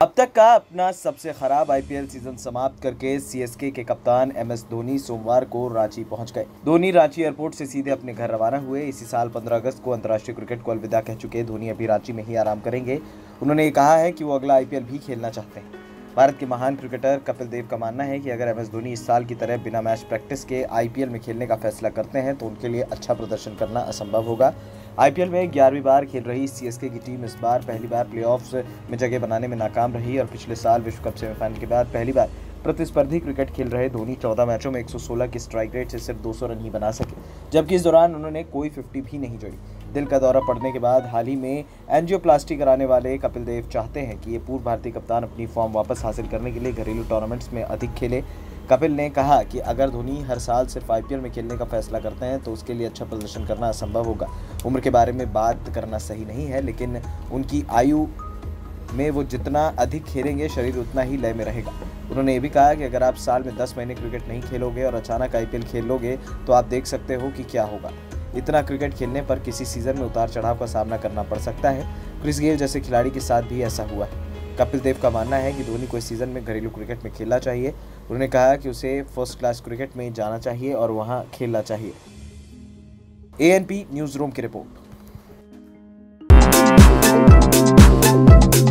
अब तक का अपना सबसे खराब आईपीएल सीजन समाप्त करके सीएसके के कप्तान एमएस धोनी सोमवार को रांची पहुंच गए। धोनी रांची एयरपोर्ट से सीधे अपने घर रवाना हुए। इसी साल 15 अगस्त को अंतर्राष्ट्रीय क्रिकेट को अलविदा कह चुके धोनी अभी रांची में ही आराम करेंगे। उन्होंने ये कहा है कि वो अगला आईपीएल भी खेलना चाहते हैं। भारत के महान क्रिकेटर कपिल देव का मानना है कि अगर एमएस धोनी इस साल की तरह बिना मैच प्रैक्टिस के आईपीएल में खेलने का फैसला करते हैं तो उनके लिए अच्छा प्रदर्शन करना असंभव होगा। आईपीएल में 11वीं बार खेल रही सीएसके की टीम इस बार पहली बार प्लेऑफ्स में जगह बनाने में नाकाम रही और पिछले साल विश्व कप सेमीफाइनल के बाद पहली बार प्रतिस्पर्धी क्रिकेट खेल रहे धोनी 14 मैचों में 116 की स्ट्राइक रेट से सिर्फ 200 रन ही बना सके, जबकि इस दौरान उन्होंने कोई 50 भी नहीं जोड़ी। दिल का दौरा पड़ने के बाद हाल ही में एंजियोप्लास्टी कराने वाले कपिल देव चाहते हैं कि ये पूर्व भारतीय कप्तान अपनी फॉर्म वापस हासिल करने के लिए घरेलू टूर्नामेंट्स में अधिक खेले। कपिल ने कहा कि अगर धोनी हर साल सिर्फ आईपीएल में खेलने का फैसला करते हैं तो उसके लिए अच्छा प्रदर्शन करना असंभव होगा। उम्र के बारे में बात करना सही नहीं है, लेकिन उनकी आयु में वो जितना अधिक खेलेंगे शरीर उतना ही लय में रहेगा। उन्होंने ये भी कहा कि अगर आप साल में 10 महीने क्रिकेट नहीं खेलोगे और अचानक आईपीएल खेल लोगे तो आप देख सकते हो कि क्या होगा। इतना क्रिकेट खेलने पर किसी सीजन में उतार चढ़ाव का सामना करना पड़ सकता है। क्रिस गेल जैसे खिलाड़ी के साथ भी ऐसा हुआ है। कपिल देव का मानना है कि धोनी को इस सीजन में घरेलू क्रिकेट में खेलना चाहिए। उन्होंने कहा कि उसे फर्स्ट क्लास क्रिकेट में जाना चाहिए और वहां खेलना चाहिए। एएनपी न्यूज़ रूम की रिपोर्ट।